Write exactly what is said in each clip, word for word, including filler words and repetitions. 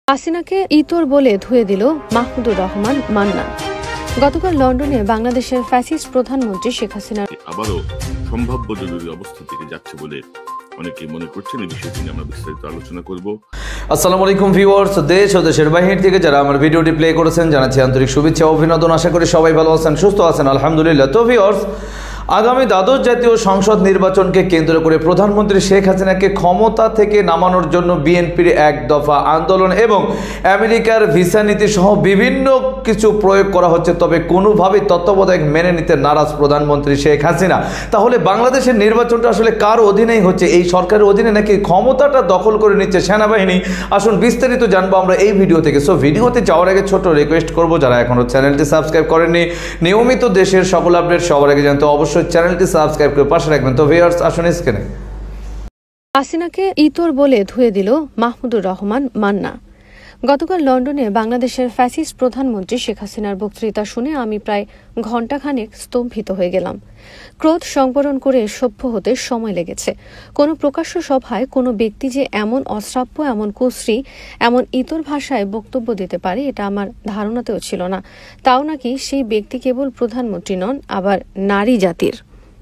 হাসিনাকে ইতর বলে ধুয়ে দিল মাহমুদুর রহমান মান্না। গতকাল লন্ডনে বাংলাদেশের ফ্যাসিস্ট প্রধানমন্ত্রী শেখ হাসিনা আবারও সম্ভাব্য জরুরি অবস্থা থেকে যাচ্ছে বলে অনেকে মনে করছেন। এই বিষয়টি নিয়ে আমরা বিস্তারিত আলোচনা করব। আসসালামু আলাইকুম ভিউয়ার্স, দেশ ও দেশের বাহির থেকে যারা আমার ভিডিওটি প্লে করেছেন জানাচ্ছি আন্তরিক শুভেচ্ছা ও অভিনন্দন। আশা করি সবাই ভালো আছেন, সুস্থ আছেন, আলহামদুলিল্লাহ। তো ভিউয়ার্স, আগামী দ্বাদশ জাতীয় সংসদ নির্বাচনকে কেন্দ্র করে প্রধানমন্ত্রী শেখ হাসিনাকে ক্ষমতা থেকে নামানোর জন্য বিএনপির এক দফা আন্দোলন এবং আমেরিকার ভিসা নীতি সহ বিভিন্ন কিছু প্রয়োগ করা হচ্ছে, তবে কোনোভাবেই তত্ত্বাবধায়ক মেনে নিতে নারাজ প্রধানমন্ত্রী শেখ হাসিনা। তাহলে বাংলাদেশের নির্বাচনটা আসলে কার অধীনেই হচ্ছে? এই সরকারের অধীনে নাকি ক্ষমতাটা দখল করে নিচ্ছে সেনাবাহিনী? আসুন বিস্তারিত জানবো আমরা এই ভিডিও থেকে। সো ভিডিওতে যাওয়ার আগে ছোট রিকোয়েস্ট করবো, যারা এখনো চ্যানেলটি সাবস্ক্রাইব করেননি, নিয়মিত দেশের সকল আপডেট সবার আগে জানতে অবশ্যই চ্যানেলটি সাবস্ক্রাইব করে পাশে রাখবেন। তো ভিউয়ার্স, আসুন স্ক্রিনে। হাসিনাকে ইতর বলে ধুয়ে দিল মাহমুদুর রহমান মান্না। গতকাল লন্ডনে বাংলাদেশের ফ্যাসিস্ট প্রধানমন্ত্রী শেখ হাসিনার বক্তৃতা শুনে আমি প্রায় ঘণ্টাখানেক স্তম্ভিত হয়ে গেলাম। ক্রোধ সংবরণ করে সভ্য হতে সময় লেগেছে। কোনো প্রকাশ্য সভায় কোনো ব্যক্তি যে এমন অশ্রাব্য, এমন কুশ্রী, এমন ইতর ভাষায় বক্তব্য দিতে পারে এটা আমার ধারণাতেও ছিল না। তাও নাকি সেই ব্যক্তি কেবল প্রধানমন্ত্রী নন, আবার নারী জাতির।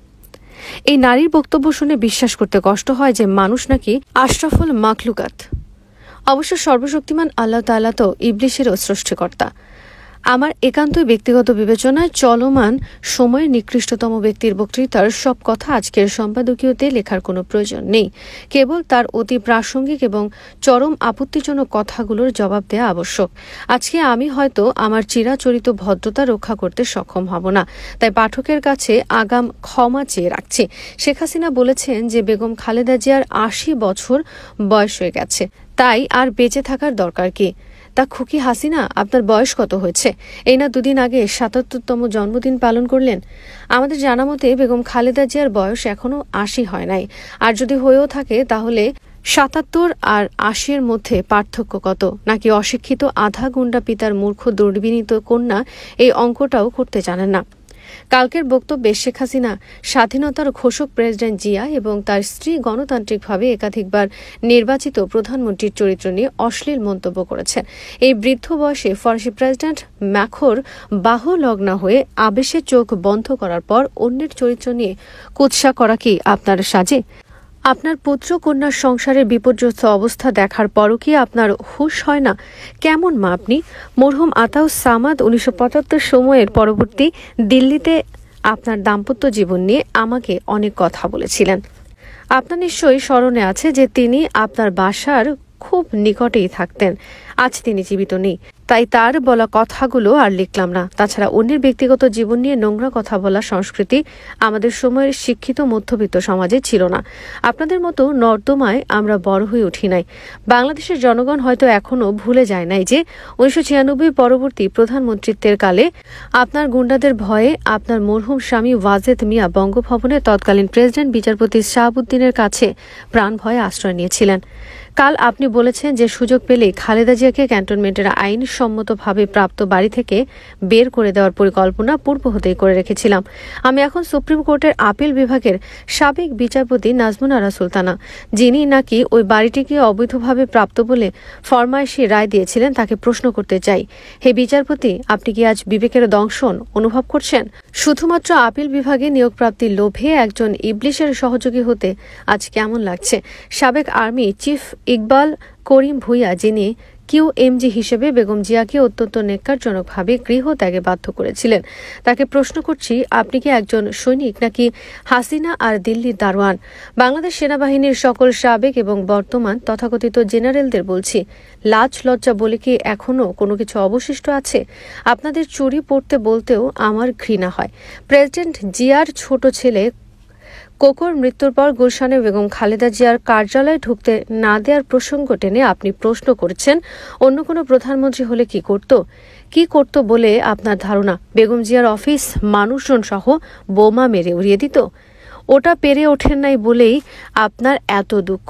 এই নারীর বক্তব্য শুনে বিশ্বাস করতে কষ্ট হয় যে মানুষ নাকি আশরাফুল মাখলুকাত। অবশ্য সর্বশক্তিমান আল্লাহ তাআলা তো ইবলিশেরও সৃষ্টিকর্তা। আমার একান্তই ব্যক্তিগত বিবেচনায় চলমান সময়ের নিকৃষ্টতম ব্যক্তির বক্তৃতার সব কথা আজকের সম্পাদকীয়তে লেখার কোনো প্রয়োজন নেই। কেবল তার অতি প্রাসঙ্গিক এবং চরম আপত্তিজনক কথাগুলোর জবাব দেওয়া আবশ্যক। আজকে আমি হয়তো আমার চিরাচরিত ভদ্রতা রক্ষা করতে সক্ষম হব না, তাই পাঠকের কাছে আগাম ক্ষমা চেয়ে রাখছি। শেখ হাসিনা বলেছেন যে বেগম খালেদা জিয়ার আশি বছর বয়স হয়ে গেছে, তাই আর বেঁচে থাকার দরকার কি? তা খুকি হাসিনা, আপনার বয়স কত হয়েছে? এই না দুদিন আগে সাতাত্তরতম জন্মদিন পালন করলেন। আমাদের জানা মতে বেগম খালেদা জিয়ার বয়স এখনো আশি হয় নাই, আর যদি হয়েও থাকে তাহলে সাতাত্তর আর আশির মধ্যে পার্থক্য কত? নাকি অশিক্ষিত আধা গুন্ডা পিতার মূর্খ দুর্বিনীত কন্যা এই অঙ্কটাও করতে জানেন না? কালকের বক্তব্যে শেখ হাসিনা স্বাধীনতার ঘোষক প্রেসিডেন্ট জিয়া এবং তার স্ত্রী গণতান্ত্রিকভাবে একাধিকবার নির্বাচিত প্রধানমন্ত্রীর চরিত্র নিয়ে অশ্লীল মন্তব্য করেছেন। এই বৃদ্ধ বয়সে ফরাসি প্রেসিডেন্ট ম্যাখোর বাহু লগ্না হয়ে আবেশে চোখ বন্ধ করার পর অন্যের চরিত্র নিয়ে কুৎসা করা কি আপনার সাজে? আপনার পুত্র কন্যার সংসারের বিপর্যস্ত অবস্থা দেখার পরও কি আপনার হুঁশ হয় না? কেমন মা আপনি? মরহুম আতাউস সামাদ উনিশশো পঁচাত্তর সময়ের পরবর্তী দিল্লিতে আপনার দাম্পত্য জীবন নিয়ে আমাকে অনেক কথা বলেছিলেন। আপনার নিশ্চয়ই স্মরণে আছে যে তিনি আপনার বাসার খুব নিকটেই থাকতেন। আজ তিনি জীবিত নেই, তাই তার বলা কথাগুলো আর লিখলাম না। তাছাড়া অন্যের ব্যক্তিগত জীবন নিয়ে নোংরা কথা বলা সংস্কৃতি আমাদের সময়ের শিক্ষিত মধ্যবিত্ত সমাজে ছিল না। আপনাদের মতো নর্দমায় আমরা বড় হয়ে উঠি নাই। বাংলাদেশের জনগণ হয়তো এখনো ভুলে যায় নাই যে উনিশশো ছিয়ানব্বই পরবর্তী প্রধানমন্ত্রিত্বের কালে আপনার গুন্ডাদের ভয়ে আপনার মরহুম স্বামী ওয়াজেদ মিয়া বঙ্গভবনে তৎকালীন প্রেসিডেন্ট বিচারপতি শাহাবুদ্দিনের কাছে প্রাণ ভয়ে আশ্রয় নিয়েছিলেন। কাল আপনি বলেছেন যে সুযোগ পেলে খালেদা জিয়াকে ক্যান্টনমেন্টের আইনসম্মতভাবে প্রাপ্ত বাড়ি থেকে বের করে দেওয়ার পরিকল্পনা পূর্ব হতেই করে রেখেছিলাম। আমি এখন সুপ্রিম কোর্টের আপিল বিভাগের সাবেক বিচারপতি নাজমুন আরা সুলতানা, যিনি নাকি ওই বাড়িটিকে অবৈধভাবে প্রাপ্ত বলে ফরমায়েশি রায় দিয়েছিলেন, তাকে প্রশ্ন করতে চাই। হে বিচারপতি, আপনি কি আজ বিবেকের দংশন অনুভব করছেন? শুধুমাত্র আপিল বিভাগে নিয়োগ প্রাপ্তির লোভে একজন ইবলিশের সহযোগী হতে আজ কেমন লাগছে? সাবেক আর্মি চিফ ইকবাল করিম ভুইয়া, যিনি কিউএমজি হিসেবে বেগম জিয়াকে অত্যন্ত নেককারজনকভাবে গৃহত্যাগে বাধ্য করেছিলেন, তাকে প্রশ্ন করছি, আপনি কি একজন সৈনিক নাকি হাসিনা আর দিল্লির দারোয়ান? বাংলাদেশ সেনাবাহিনীর সকল সাবেক এবং বর্তমান তথাকথিত জেনারেলদের বলছি, লাজ লজ্জা বলে কি এখনো কোনো কিছু অবশিষ্ট আছে? আপনাদের চুরি পড়তে বলতেও আমার ঘৃণা হয়। প্রেসিডেন্ট জিয়ার ছোট ছেলে কোকোর মৃত্যুর পর গুলশানে বেগম খালেদা জিয়ার কার্যালয়ে ঢুকতে না দেওয়ার প্রসঙ্গ টেনে আপনি প্রশ্ন করছেন, অন্য কোনো প্রধানমন্ত্রী হলে কি করত? কি করত বলে আপনার ধারণা? বেগম জিয়ার অফিস মানুষজন সহ বোমা মেরে উড়িয়ে দিত? ওটা পেরে ওঠেন নাই বলেই আপনার এত দুঃখ।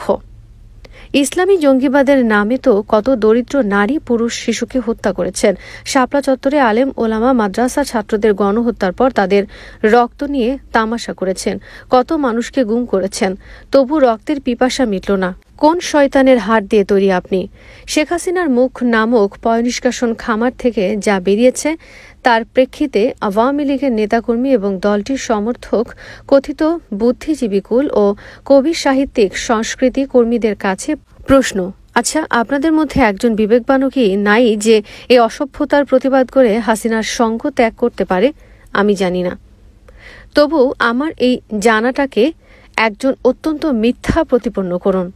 ইসলামী জঙ্গিবাদের নামে তো কত দরিদ্র নারী পুরুষ শিশুকে হত্যা করেছেন। শাপলা চত্বরে আলেম ওলামা মাদ্রাসা ছাত্রদের গণহত্যার পর তাদের রক্ত নিয়ে তামাশা করেছেন। কত মানুষকে গুম করেছেন, তবু রক্তের পিপাসা মিটল না। কোন শয়তানের হাত দিয়ে তৈরি আপনি? শেখ হাসিনার মুখ নামক পয়নিষ্কাশন খামার থেকে যা বেরিয়েছে তার প্রেক্ষিতে আওয়ামী লীগের নেতাকর্মী এবং দলটির সমর্থক কথিত বুদ্ধিজীবীকুল ও কবি সাহিত্যিক সংস্কৃতি কর্মীদের কাছে প্রশ্ন, আচ্ছা, আপনাদের মধ্যে একজন বিবেকবানও কি নাই যে এই অসভ্যতার প্রতিবাদ করে হাসিনার সঙ্গ ত্যাগ করতে পারে? আমি জানি না। তবু আমার এই জানাটাকে একজন অত্যন্ত মিথ্যা প্রতিপন্ন করুন।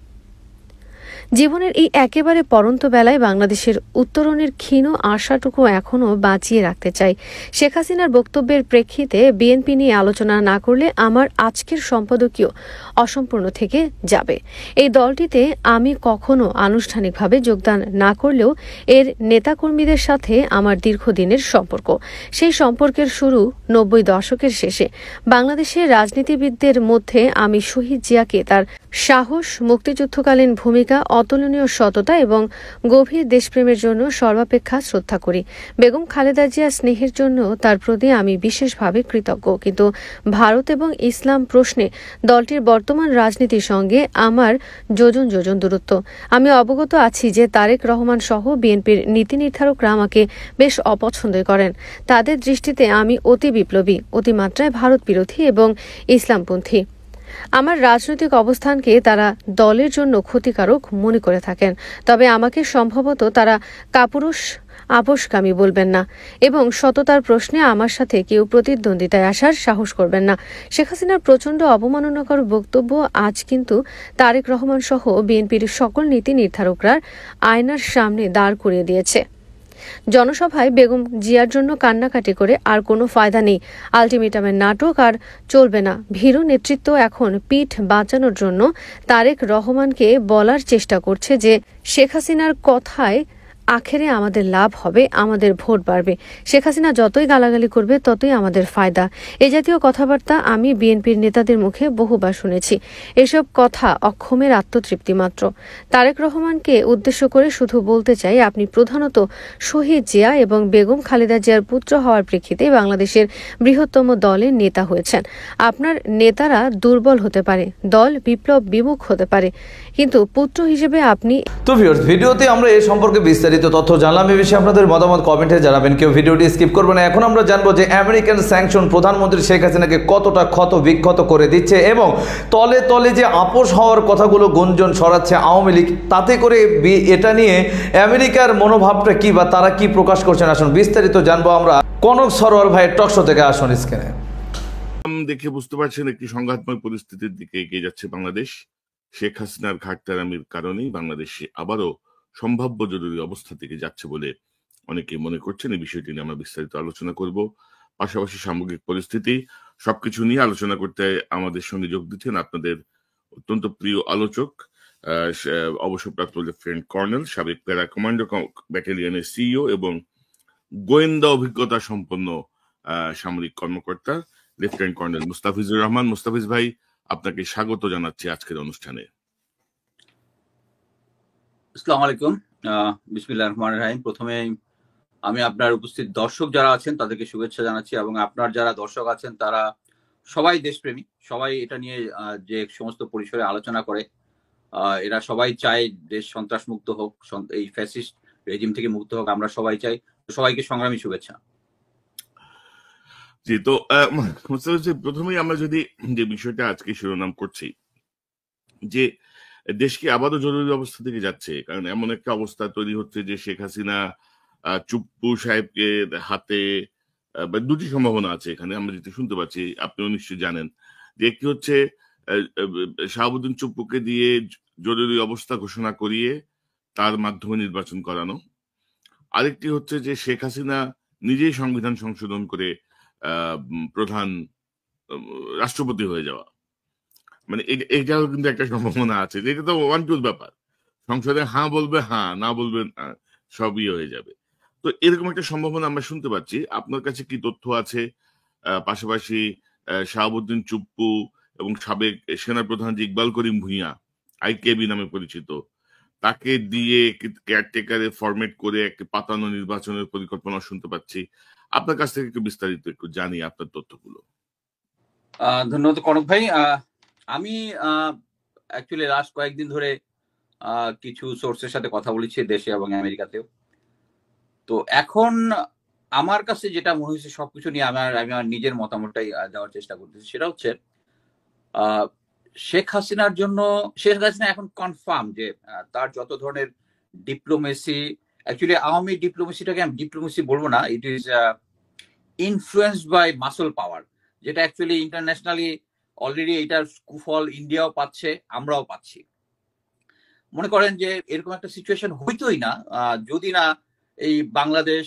জীবনের এই একেবারে পরন্ত বেলায় বাংলাদেশের উত্তরণের ক্ষীণ আশাটুকু এখনও বাঁচিয়ে রাখতে চাই। শেখ হাসিনার বক্তব্যের প্রেক্ষিতে বিএনপি নিয়ে আলোচনা না করলে আমার আজকের সম্পাদকীয় অসম্পূর্ণ থেকে যাবে। এই দলটিতে আমি কখনো আনুষ্ঠানিকভাবে যোগদান না করলেও এর নেতাকর্মীদের সাথে আমার দীর্ঘদিনের সম্পর্ক। সেই সম্পর্কের শুরু নব্বই দশকের শেষে। বাংলাদেশের রাজনীতিবিদদের মধ্যে আমি শহীদ জিয়াকে তার সাহস, মুক্তিযুদ্ধকালীন ভূমিকা, অতুলনীয় সততা এবং গভীর দেশপ্রেমের জন্য সর্বাপেক্ষা শ্রদ্ধা করি। বেগম খালেদা জিয়ার স্নেহের জন্য তার প্রতি আমি বিশেষভাবে কৃতজ্ঞ। কিন্তু ভারত এবং ইসলাম প্রশ্নে দলটির বর্তমান রাজনীতির সঙ্গে আমার যোজন যোজন দূরত্ব। আমি অবগত আছি যে তারেক রহমান সহ বিএনপির নীতি নির্ধারকরা আমাকে বেশ অপছন্দ করেন। তাদের দৃষ্টিতে আমি অতি বিপ্লবী, অতিমাত্রায় ভারত বিরোধী এবং ইসলামপন্থী। আমার রাজনৈতিক অবস্থানকে তারা দলের জন্য ক্ষতিকারক মনে করে থাকেন। তবে আমাকে সম্ভবত তারা কাপুরুষ, আপোষকামী বলবেন না এবং সততার প্রশ্নে আমার সাথে কেউ প্রতিদ্বন্দ্বিতায় আসার সাহস করবেন না। শেখ হাসিনার প্রচণ্ড অবমাননাকর বক্তব্য আজ কিন্তু তারেক রহমান সহ বিএনপির সকল নীতি নির্ধারকরা আয়নার সামনে দাঁড় করিয়ে দিয়েছে। জনসভায় বেগম জিয়ার জন্য কান্নাকাটি করে আর কোনো ফায়দা নেই। আলটিমেটামের নাটক আর চলবে না। ভীরু নেতৃত্ব এখন পিঠ বাঁচানোর জন্য তারেক রহমানকে বলার চেষ্টা করছে যে শেখ হাসিনার কথায় আখেরে আমাদের লাভ হবে, আমাদের ভোট বাড়বে। শেখ হাসিনা যতই গালাগালি করবে ততই আমাদের ফায়দা। এ জাতীয় কথাবার্তা আমি বিএনপির নেতাদের মুখে বহুবার শুনেছি। এসব কথা অক্ষমের আত্মতৃপ্তি মাত্র। তারেক রহমানকে উদ্দেশ্য করে শুধু বলতে চাই, আপনি প্রধানত শহীদ জিয়া এবং বেগম খালেদা জিয়ার পুত্র হওয়ার প্রেক্ষিতে বাংলাদেশের বৃহত্তম দলের নেতা হয়েছেন। আপনার নেতারা দুর্বল হতে পারে, দল বিপ্লব বিমুখ হতে পারে, কিন্তু পুত্র হিসেবে আপনি। তো ভিউয়ার্স, ভিডিওতে আমরা এই সম্পর্কে বিস্তারিত তথ্য জানলাম। এই বিষয়ে আপনাদের মতামত কমেন্টে জানাবেন, কেউ ভিডিওটি স্কিপ করবেন না। এখন আমরা জানবো যে আমেরিকান স্যাংশন প্রধানমন্ত্রী শেখ হাসিনাকে কতটা ক্ষত বিক্ষত করে দিচ্ছে এবং তলে তলে যে আপোষ হওয়ার কথাগুলো গুঞ্জন ছড়াচ্ছে আওয়ামী লীগ, তাতে করে এটা নিয়ে আমেরিকার মনোভাবটা কি বা তারা কি প্রকাশ করছেন, আসুন বিস্তারিত জানবো আমরা। কনক সরোয়ার ভাইয়ের টকশো থেকে আসুন স্ক্রিনে। দেখে বুঝতে পারছেন একটি সংঘাতময় পরিস্থিতির দিকে এগিয়ে যাচ্ছে বাংলাদেশ। শেখ হাসিনার ঘাটতারামির কারণেই বাংলাদেশে আবারও সম্ভাব্য জরুরি অবস্থা থেকে যাচ্ছে বলে অনেকে মনে করছেন। এই বিষয়টি নিয়ে আমরা বিস্তারিত আলোচনা করব। পাশাপাশি সামগ্রিক পরিস্থিতি সবকিছু নিয়ে আলোচনা করতে আমাদের সঙ্গে যোগ দিচ্ছেন আপনাদের অত্যন্ত প্রিয় আলোচক, অবসরপ্রাপ্ত লেফটেন্যান্ট কর্নেল, সাবেক প্যারা কমান্ডো ব্যাটালিয়নের সিইও এবং গোয়েন্দা অভিজ্ঞতা সম্পন্ন সামরিক কর্মকর্তা লেফটেন্যান্ট কর্নেল মুস্তাফিজুর রহমান। মুস্তাফিজ ভাই, আপনাকে স্বাগত জানাচ্ছি আজকের অনুষ্ঠানে। আসসালামু আলাইকুম, বিসমিল্লাহির রহমানির রহিম। প্রথমে আমি আপনার উপস্থিত দর্শক যারা আছেন তাদেরকে শুভেচ্ছা জানাচ্ছি এবং আপনার যারা দর্শক আছেন তারা সবাই দেশপ্রেমী, সবাই এটা নিয়ে যে সমস্ত পরিসরে আলোচনা করে এরা সবাই চায় দেশ সন্ত্রাস মুক্ত হোক, এই ফ্যাসিস্ট রেজিম থেকে মুক্ত হোক, আমরা সবাই চাই। সবাইকে সংগ্রামী শুভেচ্ছা। জি, তো প্রথমেই আমরা যদি যে বিষয়টা আজকে শিরোনাম করছি যে দেশকে আবারও জরুরি অবস্থা থেকে যাচ্ছে, কারণ এমন একটা অবস্থা তৈরি হচ্ছে যে শেখ হাসিনা চুপ্পু সাহেবকে হাতে দুটি সম্ভাবনা আছে এখানে, আমরা যেটা শুনতে পাচ্ছি, আপনিও নিশ্চয়ই জানেন যে একটি হচ্ছে শাহাবুদ্দিন চুপ্পুকে দিয়ে জরুরি অবস্থা ঘোষণা করিয়ে তার মাধ্যমে নির্বাচন করানো, আরেকটি হচ্ছে যে শেখ হাসিনা নিজেই সংবিধান সংশোধন করে আহ প্রধান রাষ্ট্রপতি হয়ে যাওয়া। মানে এটাও কিন্তু একটা সম্ভাবনা আছে। এটা তো ওয়ান টুর ব্যাপার, সংসদে হ্যাঁ বলবে হ্যাঁ, না বলবে সবই হয়ে যাবে। তো এরকম একটা সম্ভাবনা আমরা শুনতে পাচ্ছি। আপনার কাছে কি তথ্য আছে? পাশাপাশি শাহাবুদ্দিন চুপ্পু এবং সাবেক সেনাপ্রধান যে ইকবাল করিম ভূঁইয়া, আইকেবি নামে পরিচিত, তাকে দিয়ে কেয়ারটেকারে ফরমেট করে একটি পাতানো নির্বাচনের পরিকল্পনা শুনতে পাচ্ছি। আপনার কাছ থেকে একটু বিস্তারিত একটু জানি আপনার তথ্যগুলো। ধন্যবাদ কনক ভাই। আমি অ্যাকচুয়ালি লাস্ট কয়েকদিন ধরে কিছু সোর্সের সাথে কথা বলেছি দেশে এবং আমেরিকাতেও। তো এখন আমার কাছে যেটা মনে হয়েছে সবকিছু নিয়ে আমার আমি আমার নিজের মতামতটাই দেওয়ার চেষ্টা করতেছি, সেটা হচ্ছে শেখ হাসিনার জন্য শেখ হাসিনা এখন কনফার্ম যে তার যত ধরনের ডিপ্লোমেসি, অ্যাকচুয়ালি আওয়ামী ডিপ্লোমেসিটাকে আমি ডিপ্লোমেসি বলবো না, it is influenced by muscle power, যেটা অ্যাকচুয়ালি ইন্টারন্যাশনালি অলরেডি এটার কুফল ইন্ডিয়াও পাচ্ছে, আমরাও পাচ্ছি। মনে করেন যে এরকম একটা সিচুয়েশন হইতোই না যদি না এই বাংলাদেশ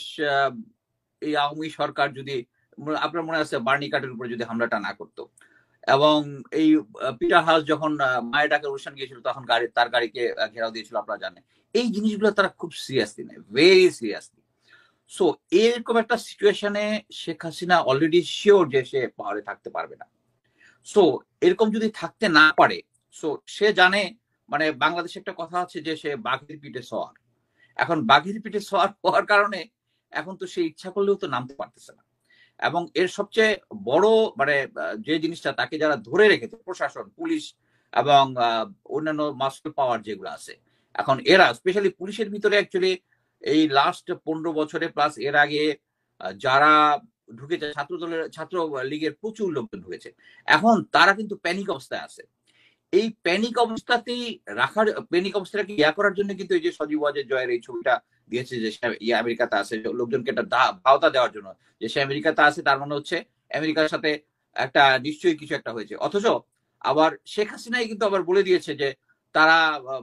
এই আওয়ামী সরকার যদি, আপনার মনে আছে বার্নি কাটের উপরে যদি হামলাটা না করতো, এবং এই পিটার হাউস যখন মায়ের ডাকের অনুষ্ঠান গিয়েছিল তখন গাড়ি তার গাড়িকে ঘেরাও দিয়েছিল, আপনারা জানেন। এই জিনিসগুলো তারা খুব সিরিয়াসলি নেয়, ভেরি সিরিয়াসলি। সো এরকম একটা সিচুয়েশনে শেখ হাসিনা অলরেডি শিওর যে সে পাওয়ারে থাকতে পারবে না। সো এরকম যদি থাকতে না পারে, সো সে জানে, মানে বাংলাদেশে একটা কথা আছে যে সে বাঘের পিঠে সওয়ার। এখন বাঘের পিঠে সওয়ার হওয়ার কারণে এখন তো সে ইচ্ছা করলেও তো নামতে পারতেছে না। এবং এর সবচেয়ে বড় মানে যে জিনিসটা, তাকে যারা ধরে রেখেছে প্রশাসন, পুলিশ এবং অন্যান্য মাসল পাওয়ার যেগুলো আছে, এখন এরা স্পেশালি পুলিশের ভিতরে অ্যাকচুয়ালি এই লাস্ট পনেরো বছরে প্লাস এর আগে যারা ঢুকেছে, ছাত্র দলের ছাত্র লীগের প্রচুর লোকজন ঢুকেছে, এখন তারা কিন্তু প্যানিক অবস্থায় আছে। এই প্যানিক অবস্থাতেই রাখার, প্যানিক অবস্থাটাকে ইয়া করার জন্য কিন্তু এই যে সজীব ওয়াজেদ জয়ের এই ছবিটা দিয়েছে যে সে ইয়ে আমেরিকাতে আছে, লোকজনকে একটা ভাওতা দেওয়ার জন্য যে সে আমেরিকাতে আছে, তার মানে হচ্ছে আমেরিকার সাথে একটা নিশ্চয়ই কিছু একটা হয়েছে। অথচ আবার শেখ হাসিনাই কিন্তু আবার বলে দিয়েছে যে তারা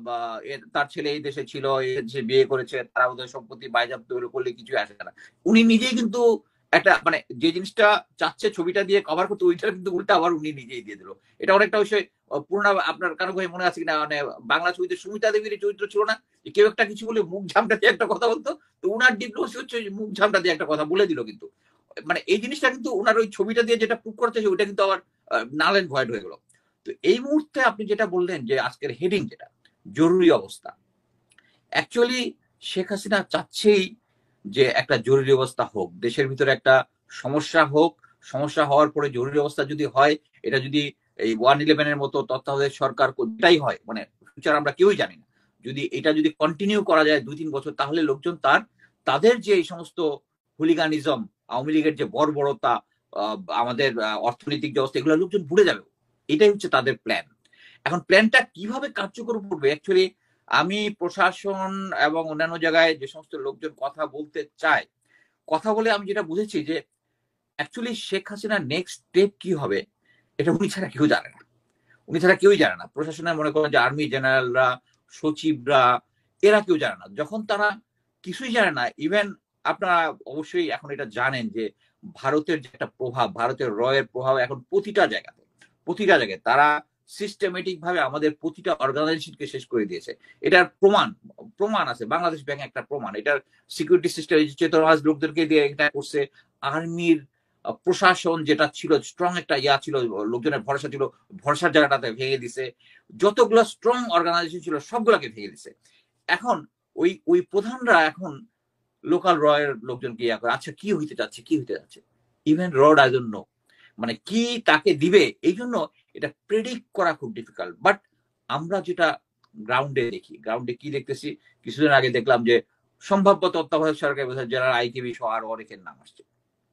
তার ছেলে এই দেশে ছিল, এই দেশে বিয়ে করেছে, তারা ওদের সম্পত্তি বাইজাপ্ত করলে কিছুই আসে না। উনি নিজেই কিন্তু একটা মানে যে জিনিসটা চাচ্ছে ছবিটা দিয়ে কভার করতে, ওইটা কিন্তু উল্টা আবার উনি নিজেই দিয়ে দিল। এটা অনেকটা বিষয় পুরোনো, আপনার কারো ভাই মনে আছে কিনা, মানে বাংলা ছবিতে সুমিতা দেবীর চরিত্র ছিল না, কেউ একটা কিছু বলে মুখ ঝামটা দিয়ে একটা কথা বলতো, তো উনার ডিপ্লোমেসি হচ্ছে মুখ ঝামটা দিয়ে একটা কথা বলে দিল। কিন্তু মানে এই জিনিসটা কিন্তু উনার ওই ছবিটা দিয়ে যেটা প্রুভ করতে ওইটা কিন্তু আবার নাল এন্ড ভয়েড হয়ে গেল। তো এই মুহূর্তে আপনি যেটা বললেন যে আজকের হেডিং যেটা জরুরি অবস্থা, অ্যাকচুয়ালি শেখ হাসিনা চাচ্ছেই যে একটা জরুরি অবস্থা হোক, দেশের ভিতরে একটা সমস্যা হোক, সমস্যা হওয়ার পরে জরুরি অবস্থা যদি হয়, এটা যদি এই ওয়ান ইলেভেনের মতো তত্ত্বাবধায়ক সরকার কোনটাই হয়, মানে ফিউচার আমরা কেউই জানি না, যদি এটা যদি কন্টিনিউ করা যায় দুই তিন বছর, তাহলে লোকজন তার তাদের যে এই সমস্ত হুলিগানিজম, আওয়ামী লীগের যে বর্বরতা, আমাদের অর্থনৈতিক যে অবস্থা, এগুলো লোকজন ভুলে যাবে। এটাই হচ্ছে তাদের প্ল্যান। এখন প্ল্যানটা কিভাবে কার্যকর করবে, অ্যাকচুয়ালি আমি প্রশাসন এবং অন্যান্য জায়গায় যে সমস্ত লোকজন কথা বলতে চায়, কথা বলে আমি যেটা বুঝেছি যে অ্যাকচুয়ালি শেখ হাসিনার নেক্সট স্টেপ কি হবে এটা উনি ছাড়া কেউ জানে না, উনি ছাড়া কেউই জানে না। প্রশাসনের মনে করেন যে আর্মি জেনারেলরা, সচিবরা, এরা কেউ জানে না। যখন তারা কিছুই জানে না, ইভেন আপনারা অবশ্যই এখন এটা জানেন যে ভারতের যে একটা প্রভাব, ভারতের রয়ের প্রভাব এখন প্রতিটা জায়গাতে, প্রতিটা জায়গায় তারা সিস্টেমেটিক ভাবে আমাদের প্রতিটা অর্গানাইজেশনকে শেষ করে দিয়েছে। এটার প্রমাণ প্রমাণ আছে, বাংলাদেশ ব্যাংক একটা প্রমাণ। এটার সিকিউরিটি সিস্টেম চেতনাজ লোকদেরকে দিয়ে এটা করছে। আর্মির প্রশাসন যেটা ছিল স্ট্রং একটা ইয়া ছিল, লোকজনের ভরসা ছিল, ভরসার জায়গাটাতে ভেঙে দিছে। যতগুলো স্ট্রং অর্গানাইজেশন ছিল সবগুলোকে ভেঙে দিছে। এখন ওই ওই প্রধানরা এখন লোকাল রয়ের লোকজনকে ইয়া করে, আচ্ছা কি হইতে যাচ্ছে কি হইতে যাচ্ছে even rod I don't know, মানে কি তাকে দিবে, এই জন্য এটা প্রেডিক্ট করা খুব ডিফিকাল্ট। বাট আমরা যেটা গ্রাউন্ডে দেখি, গ্রাউন্ডে কি দেখতেছি, কিছুদিন আগে দেখলাম যে সম্ভাব্য তত্ত্বাবধায়ক সরকার জেনারেল আইকেবি সহ আরো অনেকের নাম আসছে।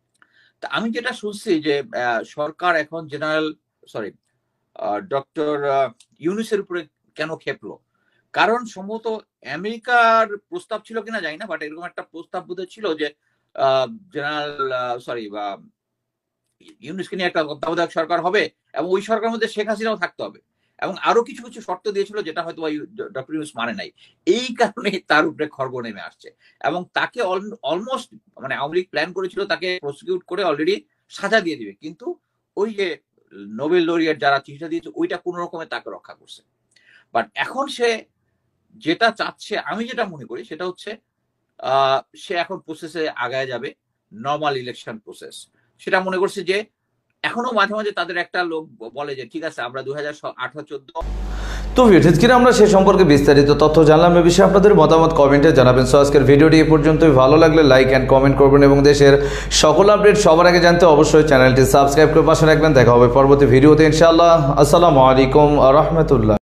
তা আমি যেটা শুনছি যে সরকার এখন জেনারেল সরি ডক্টর ইউনুসের উপরে কেন খেপলো, কারণ সম্ভবত আমেরিকার প্রস্তাব ছিল কিনা জানি না, বাট এরকম একটা প্রস্তাব বোধ ছিল যে জেনারেল সরি বা ইউনুসকে নিয়ে একটা তত্ত্বাবধায়ক সরকার হবে এবং ওই সরকারের মধ্যে শেখ হাসিনাও থাকতে হবে, এবং আরো কিছু কিছু শর্ত দিয়েছিল যেটা হয়তো ডক্টর ইউনুস মানে নাই। এই কারণে তার উপরে খড়গ নেমে আসছে এবং তাকে অলমোস্ট মানে আওয়ামী লীগ প্ল্যান করেছিল তাকে প্রসিকিউট করে অলরেডি সাজা দিয়ে দিবে, কিন্তু ওই যে নোবেল লরিয়েট যারা চিঠিটা দিয়েছে ওইটা কোন রকমে তাকে রক্ষা করছে। বাট এখন সে যেটা চাচ্ছে, আমি যেটা মনে করি সেটা হচ্ছে আহ সে এখন প্রসেসে আগায় যাবে, নর্মাল ইলেকশন প্রসেস। সেটা মনে করছে যে এখনো মাঝে মাঝে তাদের একটা লোক বলে যে ঠিক আছে আমরা দুই হাজার আঠারো চোদ্দ তো ভিডিও আমরা সে সম্পর্কে বিস্তারিত তথ্য জানলাম। এ বিষয়ে আপনাদের মতামত কমেন্টে জানাবেন। সো আজকের ভিডিওটি এ পর্যন্তই। ভালো লাগলে লাইক অ্যান্ড কমেন্ট করবেন এবং দেশের সকল আপডেট সবার আগে জানতে অবশ্যই চ্যানেলটি সাবস্ক্রাইব করে পাশে রাখবেন। দেখা হবে পরবর্তী ভিডিওতে ইনশাআল্লাহ। আসসালামু আলাইকুম ওয়া রাহমাতুল্লাহ।